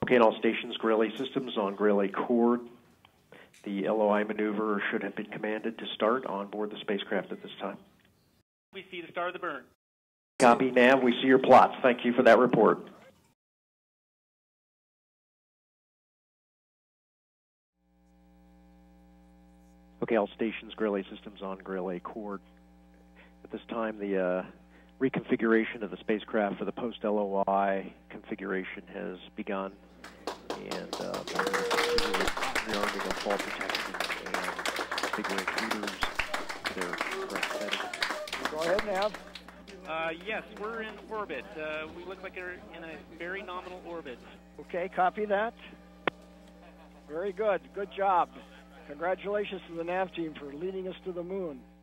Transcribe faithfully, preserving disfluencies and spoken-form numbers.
Okay, and all stations, GRAIL-A systems on GRAIL-A chord. The L O I maneuver should have been commanded to start on board the spacecraft at this time. We see the start of the burn. Copy, Nav. We see your plots. Thank you for that report. Okay, all stations, GRAIL-A systems on GRAIL-A chord. At this time, the uh, reconfiguration of the spacecraft for the post-L O I configuration has begun, and uh, rearming of fall protection and configuring heaters to their correct settings. Go ahead, Nav. Uh, yes, we're in orbit. Uh, we look like we're in a very nominal orbit. Okay, copy that. Very good. Good job. Congratulations to the Nav team for leading us to the moon.